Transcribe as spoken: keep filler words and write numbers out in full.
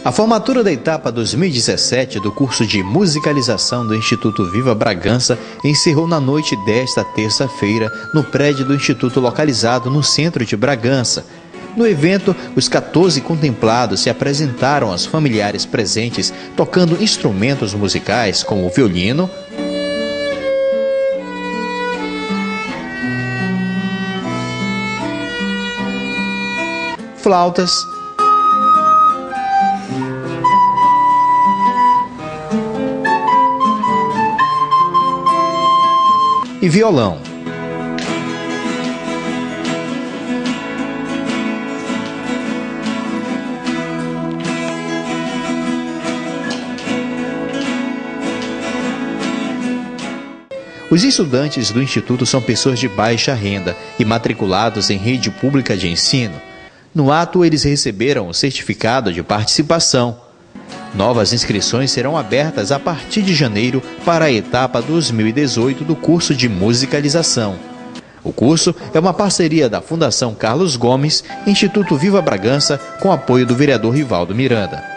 A formatura da etapa dois mil e dezessete do curso de musicalização do Instituto Viva Bragança encerrou na noite desta terça-feira no prédio do Instituto localizado no centro de Bragança. No evento, os quatorze contemplados se apresentaram aos familiares presentes tocando instrumentos musicais como o violino, flautas, e violão. Os estudantes do Instituto são pessoas de baixa renda e matriculados em rede pública de ensino. No ato, eles receberam o certificado de participação. Novas inscrições serão abertas a partir de janeiro para a etapa dois mil e dezoito do curso de musicalização. O curso é uma parceria da Fundação Carlos Gomes, Instituto Viva Bragança, com apoio do vereador Rivaldo Miranda.